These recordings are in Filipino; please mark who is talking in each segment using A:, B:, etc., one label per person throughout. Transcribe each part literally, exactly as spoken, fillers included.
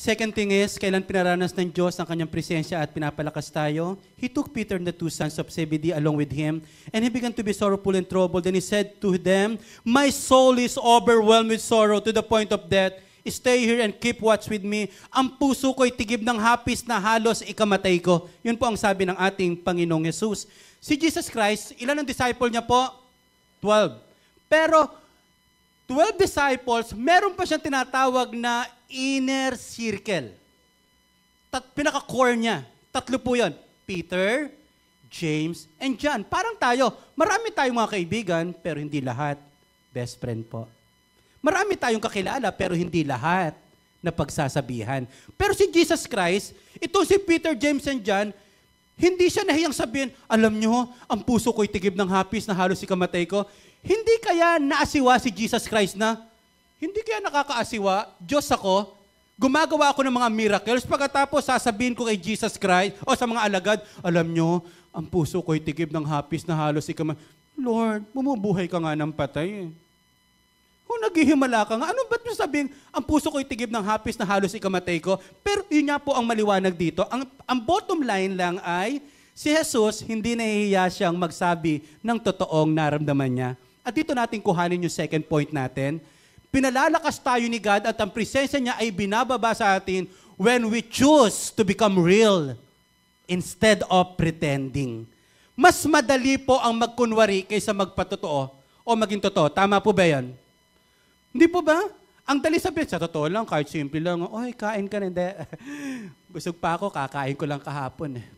A: Second thing is, kailan pinaranas ng Diyos ang kanyang presensya at pinapalakas tayo? He took Peter and the two sons of Zebedee along with him, and he began to be sorrowful and troubled. Then he said to them, "My soul is overwhelmed with sorrow to the point of death. Stay here and keep watch with me. Ang puso ko'y tigib ng hapis na halos ikamatay ko." Yun po ang sabi ng ating Panginoong Jesus. Si Jesus Christ, ilan ang disciple niya po? Twelve. Pero, twelve disciples, meron pa siyang tinatawag na inner circle. Tat, pinaka-core niya. Tatlo po yun. Peter, James, and John. Parang tayo. Marami tayong mga kaibigan, pero hindi lahat best friend po. Marami tayong kakilala, pero hindi lahat na pagsasabihan. Pero si Jesus Christ, itong si Peter, James, and John, hindi siya nahiyang sabihin, "Alam nyo, ang puso ko'y tigib ng hapis na halos ikamatay ko." Hindi kaya naasiwa si Jesus Christ na, hindi kaya nakakaasiwa, Diyos ako, gumagawa ako ng mga miracles, pagkatapos sasabihin ko kay Jesus Christ o sa mga alagad, "Alam nyo, ang puso ko'y tigib ng hapis na halos ikamatay." Lord, bumubuhay ka nga ng patay eh. Kung naghihimala ka nga, ano ba't mo sabihin, ang puso ko'y tigib ng hapis na halos ikamatay ko? Pero yun nga po ang maliwanag dito. Ang, ang bottom line lang ay, si Jesus, hindi nahihiya siyang magsabi ng totoong naramdaman niya. At dito natin kuhanin yung second point natin. Pinalalakas tayo ni God at ang presensya niya ay binababa sa atin when we choose to become real instead of pretending. Mas madali po ang magkunwari kaysa magpatotoo o maging totoo. Tama po ba yan? Hindi po ba? Ang dali sabihin, sa totoo lang, kahit simple lang, "Oy, kain ka na." Hindi. Busog pa ako, kakain ko lang kahapon. Eh.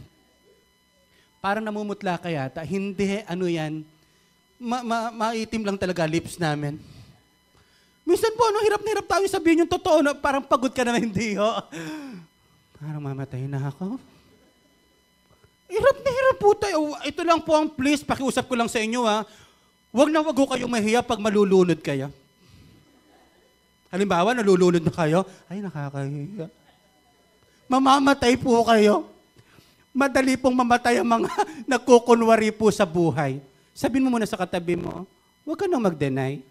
A: Parang namumutla ka yata. Hindi, ano yan, ma- ma- maitim lang talaga lips namin. Minsan po, ano, hirap na hirap tayo sabihin yung totoo, na parang pagod ka na, hindi ho. Parang mamatay na ako. Hirap na hirap po tayo. Ito lang po ang please, pakiusap ko lang sa inyo ha. Huwag na wag ho kayong mahiya pag malulunod kayo. Halimbawa, nalulunod na kayo, ay nakakahiya. Mamamatay po kayo. Madali pong mamatay ang mga nagkukunwari po sa buhay. Sabihin mo muna sa katabi mo, huwag ka nang mag-deny.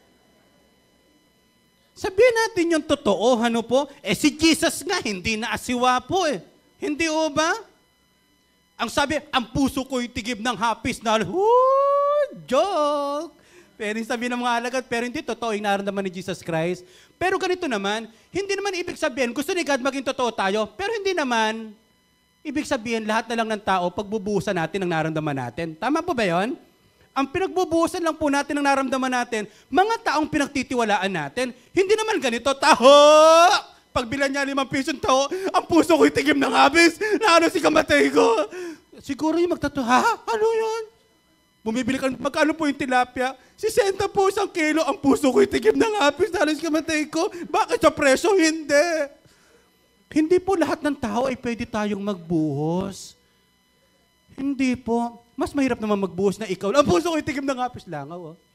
A: Sabihin natin yung totoo, ano po? Eh si Jesus nga, hindi na asiwa po eh. Hindi o ba? Ang sabi, ang puso ko'y tigib ng hapis na, "Woo! Joke!" Pero sabi ng mga alagad, pero hindi totoo yung nararamdaman ni Jesus Christ. Pero ganito naman, hindi naman ibig sabihin, gusto ni God maging totoo tayo, pero hindi naman, ibig sabihin, lahat na lang ng tao, pagbubuhusan natin ang nararamdaman natin. Tama po ba yun? Ang pinagbubuhusan lang po natin ang nararamdaman natin, mga taong pinagtitiwalaan natin, hindi naman ganito, "Taho! Pagbilan niya limang pisong tao, ang puso ko'y tigim ng habis, na ano si kamatay ko." Siguro yung magtato, "Ha? Ano yun?" Bumibili ka, "Magkano po yung tilapia?" sixty po isang kilo, ang puso ko'y tigim ng habis, na ano si kamatay ko. Bakit sa presyo? Hindi. Hindi po lahat ng tao ay pwede tayong magbuhos. Hindi po. Mas mahirap naman magbuhos na ikaw, "Ang puso ko'y tigim ng hapis." Langaw, oh.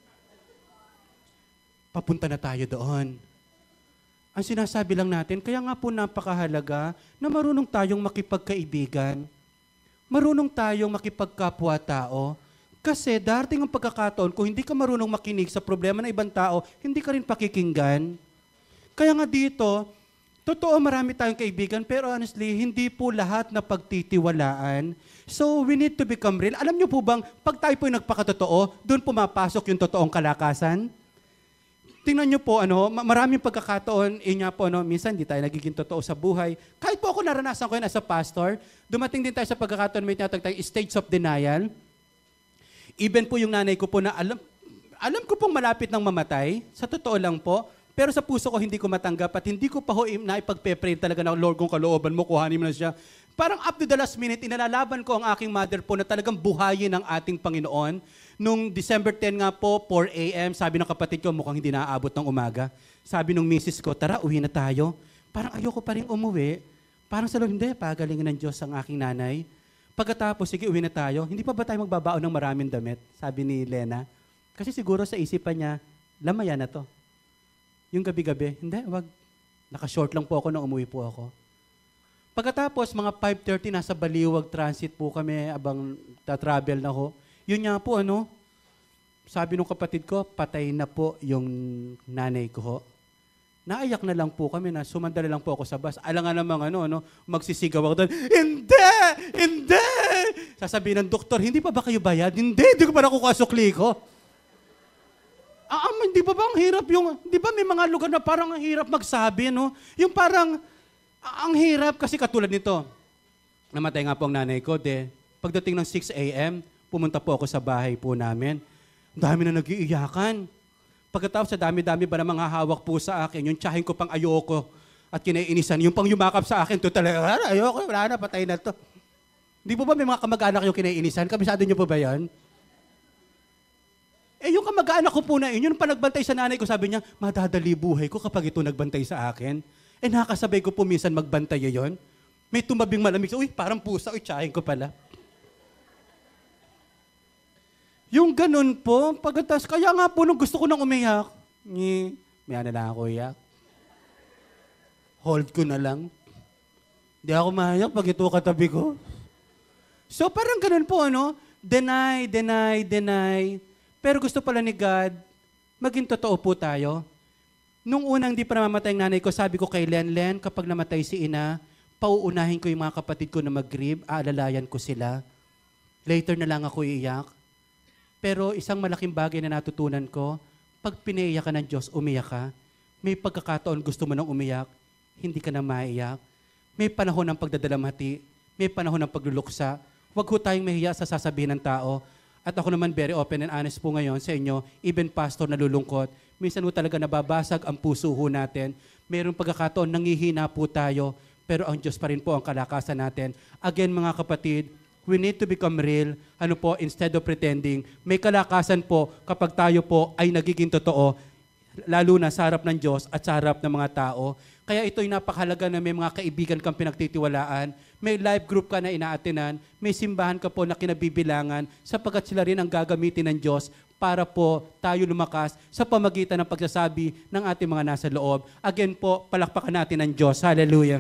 A: Papunta na tayo doon. Ang sinasabi lang natin, kaya nga po napakahalaga na marunong tayong makipagkaibigan. Marunong tayong makipagkapwa-tao. Kasi darating ang pagkakataon, kung hindi ka marunong makinig sa problema ng ibang tao, hindi ka rin pakikinggan. Kaya nga dito, totoo marami tayong kaibigan, pero honestly, hindi po lahat na pagtitiwalaan. So, we need to become real. Alam niyo po bang, pag tayo po yung nagpakatotoo, doon pumapasok yung totoong kalakasan? Tingnan niyo po, ano, maraming pagkakataon, yun nga po, ano, minsan hindi tayo nagiging totoo sa buhay. Kahit po ako naranasan ko yun as a pastor, dumating din tayo sa pagkakataon, may tinatag tayong stage of denial. Even po yung nanay ko po na alam, alam ko pong malapit ng mamatay, sa totoo lang po, pero sa puso ko hindi ko matanggap at hindi ko pa ho naipagpe-pray talaga na, "Lord, kung kalooban mo, kuhanin mo na siya." Parang up to the last minute, inalalaban ko ang aking mother po na talagang buhayin ang ating Panginoon. Nung December tenth nga po, four a.m., sabi ng kapatid ko, mukhang hindi naaabot ng umaga. Sabi nung misis ko, "Tara, uwi na tayo." Parang ayoko pa rin umuwi. Parang sa loob, hindi, pagalingin ng Diyos ang aking nanay. Pagkatapos, sige, uwi na tayo. Hindi pa ba tayo magbabaon ng maraming damit? Sabi ni Lena. Kasi siguro sa isipan niya, lamayan na to. Yung gabi-gabi, hindi, wag. Naka-short lang po ako nung umuwi po ako. Pagkatapos, mga five thirty, nasa Baliwag Transit po kami, abang ta-travel na ho. Yun nga po, ano, sabi nung kapatid ko, patay na po yung nanay ko ho. Naiyak na lang po kami na sumandali lang po ako sa bus. Alam nga namang ano, ano, magsisigaw ako doon, hindi! Hindi! Sasabihin ng doktor, hindi pa ba kayo bayad? Hindi, hindi ko pa nakukuha sukli ko. Ah, ah, hindi ba ba ang hirap yung, di ba may mga lugar na parang ang hirap magsabi, no? Yung parang, ah, ang hirap kasi katulad nito. Namatay nga po ang nanay ko, de. Pagdating ng six a.m., pumunta po ako sa bahay po namin. Ang dami na nag-iiyakan. Pagkatapos sa dami-dami ba na mga hawak po sa akin, yung tsahin ko pang ayoko at kinaiinisan, yung pang yumakap sa akin, to talaga, ayoko, wala na, patay na to. Di po ba may mga kamag-anak yung kinaiinisan? Kabisado niyo po ba yan? Eh, yung kamag-anak ko po na yun, yung panagbantay sa nanay ko, sabi niya, madadali buhay ko kapag ito nagbantay sa akin. Eh, nakakasabay ko po minsan magbantay yun. May tumabing malamig, uy, parang pusa, uy, tsahin ko pala. Yung ganun po, pagkatas, kaya nga po nung gusto ko nang umiyak, eh, may na lang ako iyak. Hold ko na lang. Di ako mahayak pag ito katabi ko. So parang ganun po, ano? Deny, deny, deny. Pero gusto pala ni God, maging totoo po tayo. Nung unang di pa namamatay ang nanay ko, sabi ko kay Len, Len, kapag namatay si ina, pauunahin ko yung mga kapatid ko na mag-grieve, aalalayan ko sila. Later na lang ako iiyak. Pero isang malaking bagay na natutunan ko, pag pinaiyak ka ng Diyos, umiyak ka. May pagkakataon gusto mo nang umiyak, hindi ka na maiyak. May panahon ng pagdadalamhati, may panahon ng pagluluksa. Huwag ho tayong mahiya sa sasabihin ng tao. At ako naman very open and honest po ngayon sa inyo, even pastor nalulungkot, minsan ho talaga nababasag ang puso ho natin. Mayroong pagkakataon, nangihina po tayo, pero ang Diyos pa rin po ang kalakasan natin. Again mga kapatid, we need to become real, ano po, instead of pretending. May kalakasan po kapag tayo po ay nagiging totoo, lalo na sa harap ng Diyos at sa harap ng mga tao. Kaya ito'y napakahalaga na may mga kaibigan kang pinagtitiwalaan, may life group ka na inaatinan, may simbahan ka po na kinabibilangan, sapagkat sila rin ang gagamitin ng Diyos para po tayo lumakas sa pamagitan ng pagsasabi ng ating mga nasa loob. Again po, palakpakan natin ang Diyos. Hallelujah.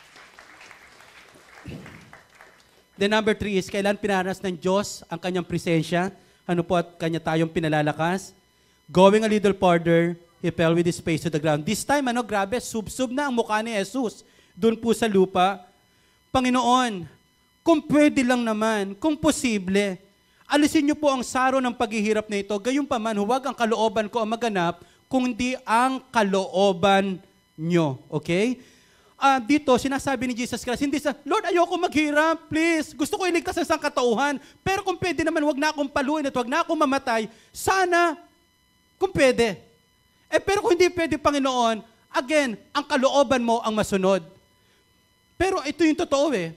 A: The number three is, kailan pinaras ng Diyos ang kanyang presensya? Ano po at kanya tayong pinalalakas? Going a little further, he fell with his face to the ground. This time, ano, grabe, sub-sub na ang mukha ni Jesus. Doon po sa lupa. Panginoon, kung pwede lang naman, kung posible, alisin niyo po ang saro ng paghihirap na ito. Gayunpaman, huwag ang kalooban ko ang maganap, kundi ang kalooban niyo. Okay? Uh, dito, sinasabi ni Jesus Christ, hindi sa, Lord, ayoko maghirap, please. Gusto ko iligtas sa sangkatauhan. Pero kung pwede naman, huwag na akong paluin at huwag na akong mamatay. Sana, kung pwede. Eh, pero kung hindi pwede, Panginoon, again, ang kalooban mo ang masunod. Pero ito yung totoo eh.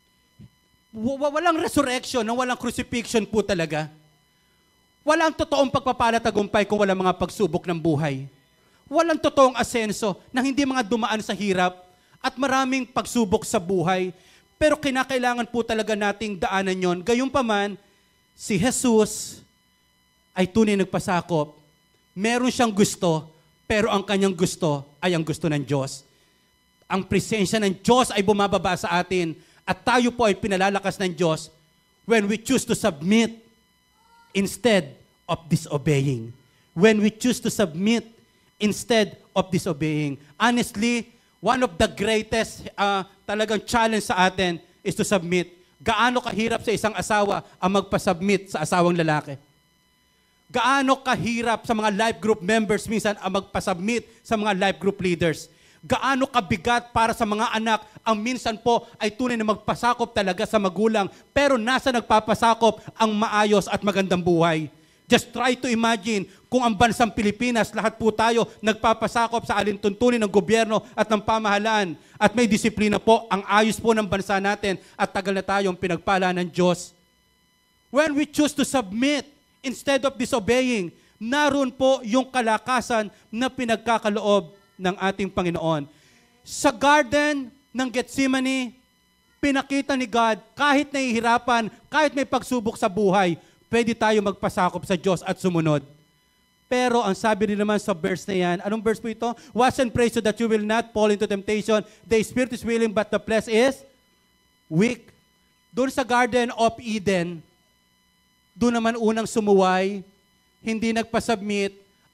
A: Walang resurrection, walang crucifixion po talaga. Walang totoong pagpapalatagumpay kung walang mga pagsubok ng buhay. Walang totoong asenso na hindi mga dumaan sa hirap at maraming pagsubok sa buhay. Pero kinakailangan po talaga nating daanan yon. Gayunpaman, si Jesus ay tunay nagpasakop. Meron siyang gusto, pero ang kanyang gusto ay ang gusto ng Diyos. Ang presensya ng Diyos ay bumababa sa atin at tayo po ay pinalalakas ng Diyos when we choose to submit instead of disobeying. When we choose to submit instead of disobeying. Honestly, one of the greatest uh, talagang challenge sa atin is to submit. Gaano kahirap sa isang asawa ang magpasubmit sa asawang lalaki? Gaano kahirap sa mga life group members minsan ang magpasubmit sa mga life group leaders? Gaano kabigat para sa mga anak ang minsan po ay tunay na magpasakop talaga sa magulang, pero nasa nagpapasakop ang maayos at magandang buhay? Just try to imagine kung ang bansang Pilipinas, lahat po tayo nagpapasakop sa alintuntunin ng gobyerno at ng pamahalaan at may disiplina po, ang ayos po ng bansa natin at tagal na tayong pinagpala ng Diyos. When we choose to submit instead of disobeying, naroon po yung kalakasan na pinagkakaloob ng ating Panginoon. Sa garden ng Gethsemane, pinakita ni God, kahit nahihirapan, kahit may pagsubok sa buhay, pwede tayo magpasakop sa Diyos at sumunod. Pero ang sabi rin naman sa verse na yan, anong verse po ito? Watch and pray so that you will not fall into temptation. The spirit is willing but the flesh is weak. Doon sa Garden of Eden, doon naman unang sumuway, hindi nagpasubmit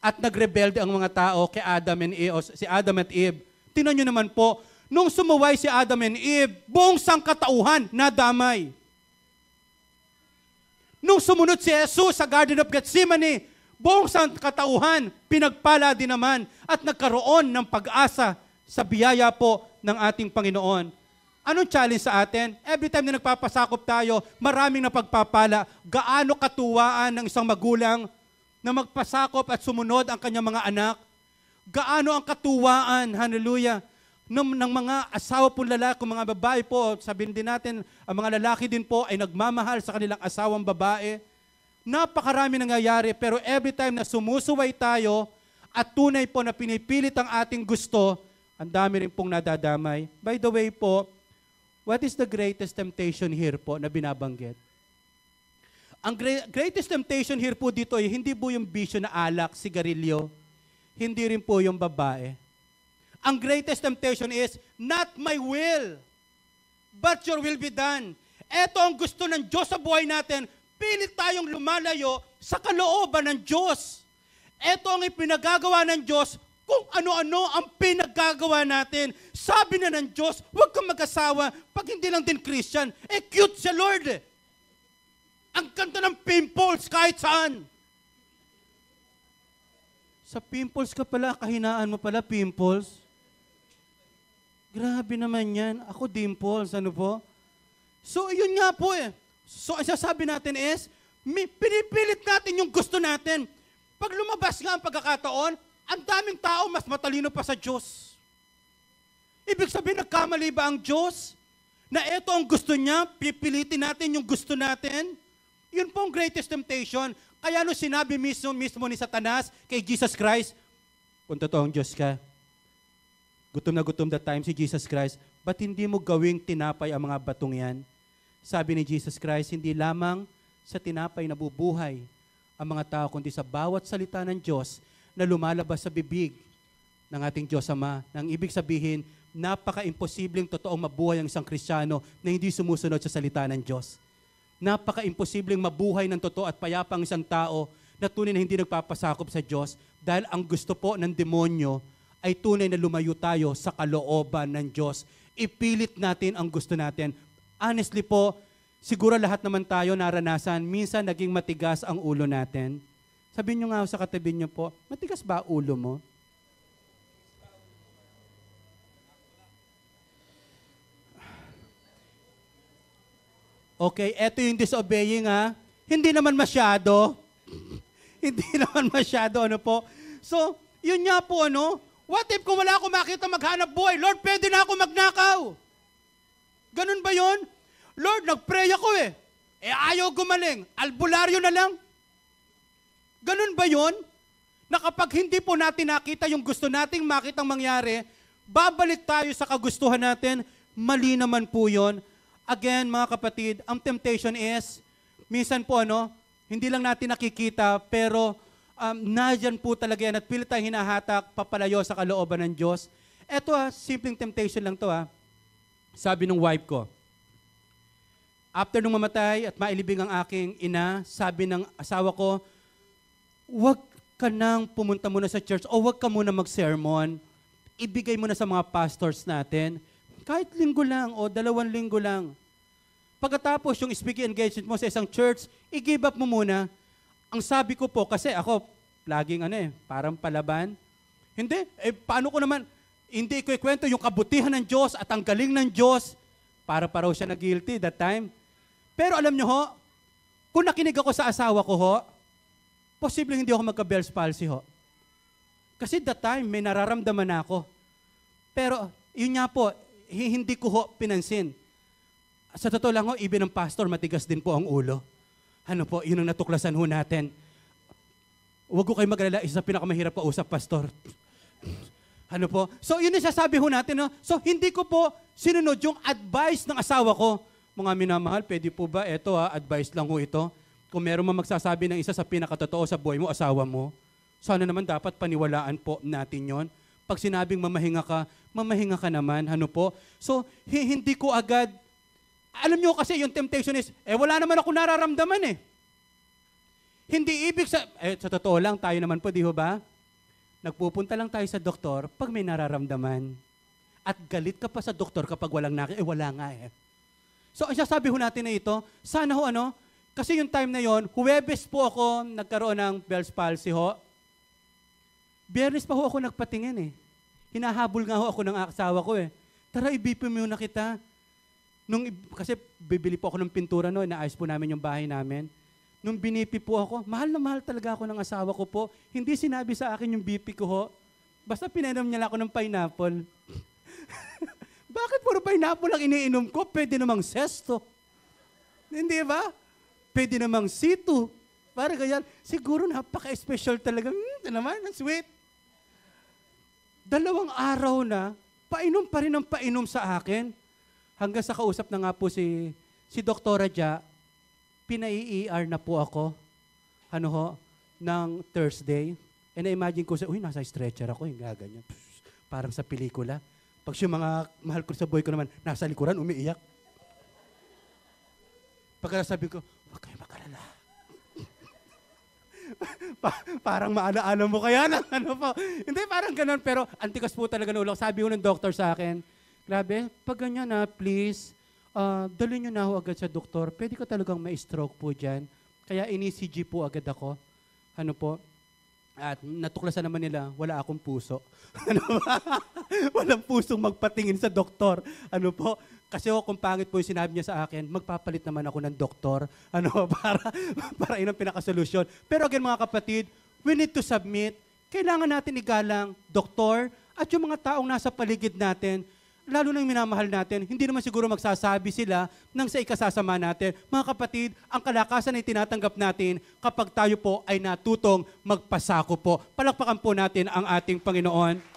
A: at nagrebelde ang mga tao kay Adam and Eve, o si Adam at Eve. Tingnan nyo naman po, nung sumuway si Adam and Eve, buong sangkatauhan nadamay. Nung sumunod si Jesus sa Garden of Gethsemane, buong sangkatauhan pinagpala din naman at nagkaroon ng pag-asa sa biyaya po ng ating Panginoon. Anong challenge sa atin? Every time na nagpapasakop tayo, maraming napagpapala. Gaano katuwaan ng isang magulang na magpasakop at sumunod ang kanyang mga anak? Gaano ang katuwaan, hallelujah, ng, ng mga asawa po lalaki, mga babae po, sabihin din natin, ang mga lalaki din po ay nagmamahal sa kanilang asawang babae. Napakarami nangyayari, pero every time na sumusuway tayo at tunay po na pinipilit ang ating gusto, ang dami rin pong nadadamay. By the way po, what is the greatest temptation here po na binabanggit? Ang greatest temptation here po dito ay hindi po yung bisyo na alak, sigarilyo, hindi rin po yung babae. Ang greatest temptation is, not my will, but your will be done. Ito ang gusto ng Diyos sa buhay natin, pilit tayong lumalayo sa kalooban ng Diyos. Ito ang ipinagagawa ng Diyos kung ano-ano ang pinagagawa natin. Sabi na ng Diyos, huwag kang mag-asawa pag hindi lang din Christian. Eh, cute siya, Lord. Ang ganda ng pimples kahit saan. Sa pimples ka pala, kahinaan mo pala, pimples. Grabe naman yan. Ako, dimples, ano po? So, yun nga po eh. So, ang sasabi natin is, pinipilit natin yung gusto natin. Pag lumabas nga ang pagkakataon, ang daming tao mas matalino pa sa Diyos. Ibig sabihin, nagkamali ba ang Diyos? Na ito ang gusto niya, pipilitin natin yung gusto natin? Yun po ang greatest temptation. Kaya no sinabi mismo, mismo ni Satanas kay Jesus Christ, kung totoong Diyos ka, gutom na gutom that time si Jesus Christ, ba't hindi mo gawing tinapay ang mga batong yan? Sabi ni Jesus Christ, hindi lamang sa tinapay na bubuhay ang mga tao, kundi sa bawat salita ng Diyos na lumalabas sa bibig ng ating Diyos Ama. Nang ibig sabihin, napaka-imposibleng totoong mabuhay ang isang Kristiyano na hindi sumusunod sa salita ng Diyos. Napaka-imposibleng mabuhay ng totoo at payapang isang tao na tunay na hindi nagpapasakop sa Diyos dahil ang gusto po ng demonyo ay tunay na lumayo tayo sa kalooban ng Diyos. Ipilit natin ang gusto natin. Honestly po, siguro lahat naman tayo naranasan, minsan naging matigas ang ulo natin. Sabihin nyo nga sa katabi nyo po, matigas ba ulo mo? Okay, eto yung disobeying ha. Hindi naman masyado. Hindi naman masyado, ano po. So, yun nga po, ano, what if kung wala ako makita maghanap buhay? Lord, pwede na ako magnakaw. Ganun ba yun? Lord, nag-pray ako eh. Eh ayaw gumaling. Albularyo na lang. Ganun ba yun? Na kapag hindi po natin nakita yung gusto nating makitang mangyari, babalik tayo sa kagustuhan natin, mali naman po yun. Again, mga kapatid, ang temptation is, minsan po ano, hindi lang natin nakikita, pero um, nadyan po talaga yan at pilit tayong hinahatak, papalayo sa kalooban ng Diyos. Eto ha, simpleng temptation lang to ha. Sabi ng wife ko, after nung mamatay at mailibing ang aking ina, sabi ng asawa ko, huwag ka nang pumunta muna sa church o huwag ka muna mag-sermon. Ibigay mo na sa mga pastors natin. Kahit linggo lang o dalawang linggo lang. Pagkatapos yung speaking engagement mo sa isang church, i-give up mo muna. Ang sabi ko po, kasi ako, laging ano eh, parang palaban. Hindi, eh paano ko naman, hindi ko ikwento yung kabutihan ng Diyos at ang galing ng Diyos. Para pa raw siya na guilty that time. Pero alam nyo ho, kung nakinig ako sa asawa ko ho, posibleng hindi ako magka-Bell's palsy ho. Kasi that time, may nararamdaman ako. Pero, yun nga po, hindi ko ho pinansin. Sa totoo lang ho, even ng pastor, matigas din po ang ulo. Ano po, yun ang natuklasan ho natin. Huwag ko kayo mag-alala, isa sa pinakamahirap pa usap, pastor. Ano po? So, yun ang sasabi ho natin. No? So, hindi ko po sinunod yung advice ng asawa ko. Mga minamahal, pwede po ba? Eto ha, advice lang ho ito. Kung meron man magsasabi ng isa sa pinakatotoo sa buhay mo, asawa mo, sana naman dapat paniwalaan po natin yon. Pag sinabing mamahinga ka, mamahinga ka naman, ano po? So, hindi ko agad, alam nyo kasi yung temptation is, eh wala naman ako nararamdaman eh. Hindi ibig sa, eh sa totoo lang, tayo naman po, di ho ba? Nagpupunta lang tayo sa doktor pag may nararamdaman. At galit ka pa sa doktor kapag walang nakita. Eh, wala nga eh. So, ang sasabi ho natin na ito, sana ho ano, kasi yung time na yon, Huwebes po ako nagkaroon ng Bell's palsy ho. Biyernes pa ho ako nagpatingin eh. Hinahabol nga ho ako ng asawa ko eh. Tara, i-B P mo na kita. Nung, kasi bibili po ako ng pintura no, inaayos po namin yung bahay namin. Nung binipi po ako, mahal na mahal talaga ako ng asawa ko po. Hindi sinabi sa akin yung B P ko ho. Basta pinainom niya lang ako ng pineapple. Bakit puro pineapple ang iniinom ko? Pwede namang sesto. Hindi ba? Pwede namang situ. Para ganyan. Siguro napaka-special talaga. Hmm, ito naman, ang sweet. Dalawang araw na, painom pa rin ang painom sa akin. Hanggang sa kausap na nga po si, si Doktora Ja, pinai-E R na po ako. Ano ho? Ng Thursday. And na-imagine ko, uy, nasa stretcher ako. Yung gaganyan. Parang sa pelikula. Pag siya mga mahal ko sa boy ko naman, nasa likuran, umiiyak. Pagka sabi ko, huwag kayo makalala. pa- parang maala-ala mo kaya ng ano po. Hindi, parang ganun. Pero antikas po talaga ng ulo. Sabi ko ng doktor sa akin, grabe, pag ganyan na, please, uh, dali nyo na ho agad sa doktor. Pwede ko talagang ma-stroke po dyan. Kaya in-E C G po agad ako. Ano po? At natuklasan naman nila, wala akong puso. Ano ba? Walang pusong magpatingin sa doktor. Ano po? Kasi ho, kung pangit po yung sinabi niya sa akin, magpapalit naman ako ng doktor. Ano, para, para yun ang pinakasolusyon. Pero again, mga kapatid, we need to submit. Kailangan natin igalang doktor at yung mga taong nasa paligid natin, lalo nang minamahal natin, hindi naman siguro magsasabi sila ng sa ikasasama natin. Mga kapatid, ang kalakasan ay tinatanggap natin kapag tayo po ay natutong magpasako po. Palakpakan po natin ang ating Panginoon.